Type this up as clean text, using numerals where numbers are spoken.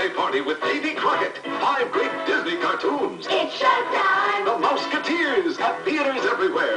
holiday party with Davy Crockett. 5 great Disney cartoons. It's showtime! The Mouseketeers at theaters everywhere.